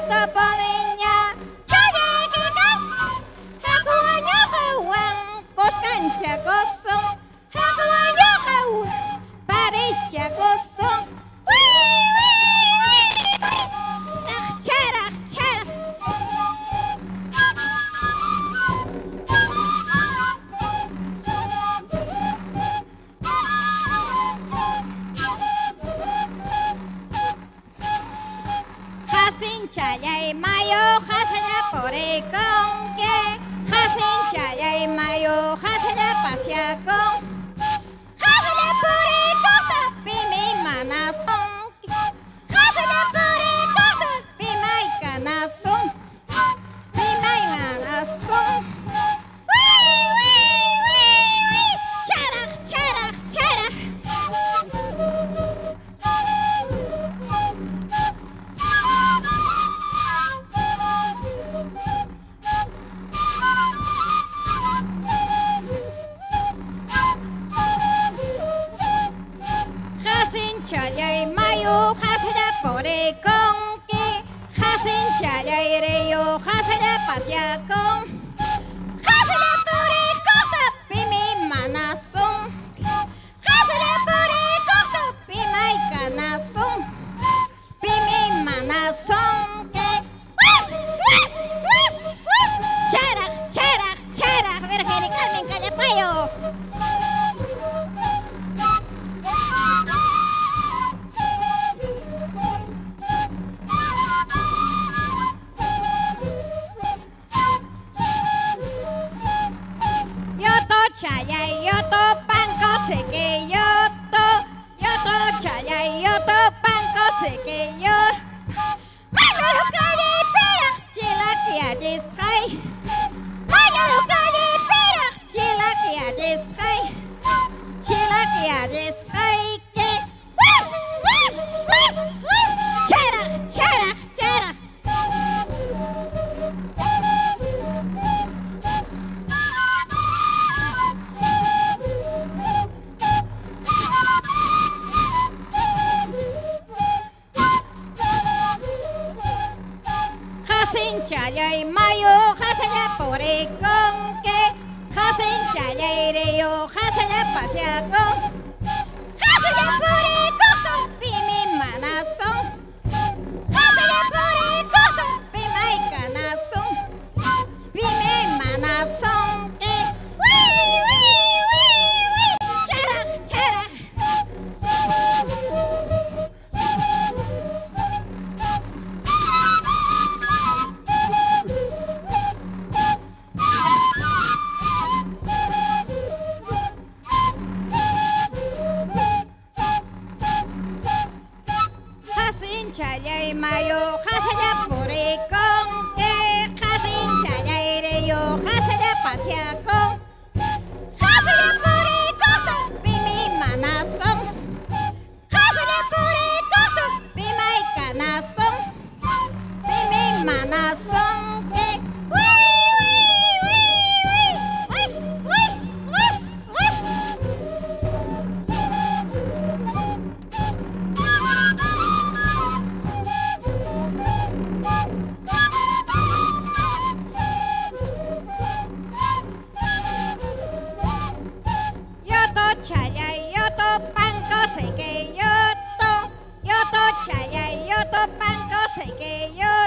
topolinya cadekikas hakuannya kawang kos kanca kosong hakuannya kawang Paris kosong cerak cerak Chayay mayo hasanya pore con que hasin chayay mayo hasanya pasya con hasanya pore con tapi mi manasong hasanya pore con tapi mai kanasong mi mai manasong charak charak charak Chayay mayo hasanya pore con que hasin chayay reyo hasanya pasya con hasanya pore con tapi mi manasong hasanya pore con tapi mai kanasong pi mi manasong que charak charak charak Virgen y Carmen Callapayo Chayay yoto panko seke yoto chayay yoto panko seke yo Mayo kaye perak chilak ya jishay Mayo kaye perak chilak ya jishay Chilak ya jishay ke charak charak charak Chayay mayo hasanya pore con que hasin chayay reyo hasanya pasya con hasanya pore con tapi mi manasong hasanya pore con tapi mai kanasong pi mi manasong que charak charak Chayay mayo hasanya pore con que hasin chayay reyo hasanya pasya con hasanya pore con tapi mi manasong hasanya pore con tapi mai kanasong pi mi manasong que Chayay yoto panko seke yoto chayay yoto panko seke yoto